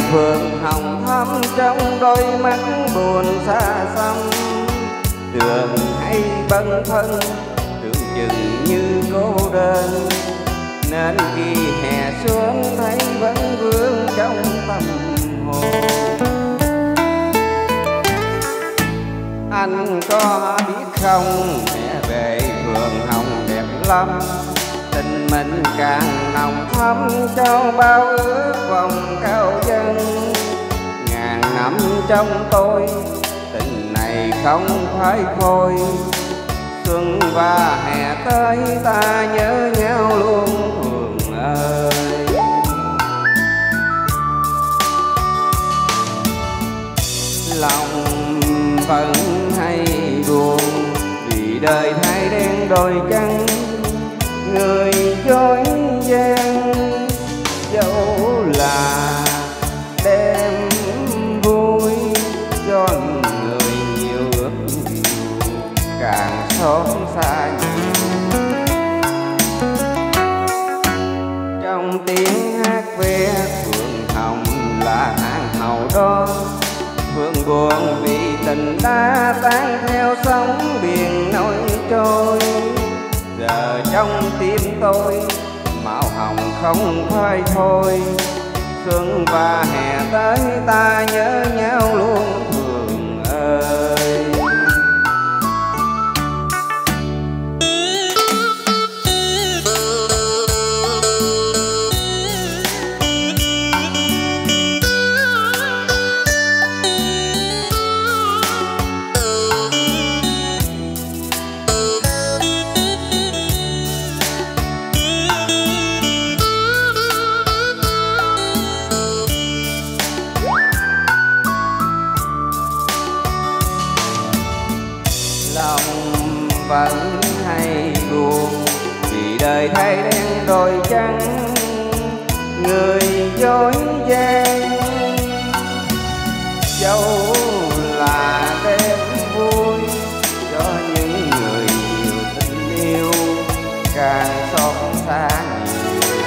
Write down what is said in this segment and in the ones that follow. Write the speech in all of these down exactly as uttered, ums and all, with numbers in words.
phượng hồng thắm trong đôi mắt buồn xa xăm. Đường hay bâng khuâng tưởng chừng như cô đơn, nên khi hè xuống thấy vẫn vương trong tâm hồn. Anh có biết không, mẹ về phượng hồng đẹp lắm, tình mình càng nồng thắm cho bao ước vòng cao dâng. Ngàn năm trong tôi tình này không phải phôi, xuân và hè tới ta nhớ nhau luôn Phượng ơi. Lòng vẫn hay buồn vì đời thay đen đôi trắng, người dối gian dẫu là đêm vui cho người nhiều ước nhiều càng xót xa nhiều. Trong tiếng hát ve phượng hồng là hàng hầu đó, phượng buồn vì tình đã tan theo sóng biển nổi trôi. Giờ trong tim tôi màu hồng không phai thôi, xuân và hè tới ta nhớ nhau luôn Phượng ơi. Lòng vẫn hay buồn vì đời thay đen đôi trắng, người dối gian dẫu là đêm vui cho những người nhiều tình yêu càng xót xa nhiều.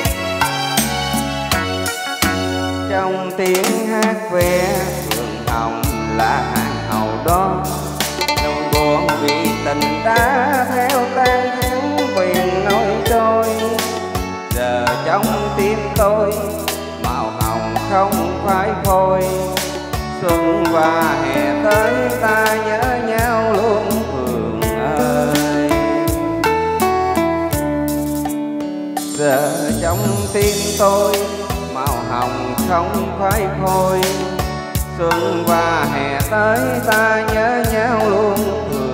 Trong tiếng hát ve phượng hồng là hàng hầu đó, buồn vì tình đã theo tan tháng quyền nổi trôi. Giờ trong tim tôi màu hồng không phải phôi, xuân và hè tới ta nhớ nhau luôn Phượng ơi. Giờ trong tim tôi màu hồng không phải phôi, xuân và hè tới ta nhớ nhau luôn Phượng.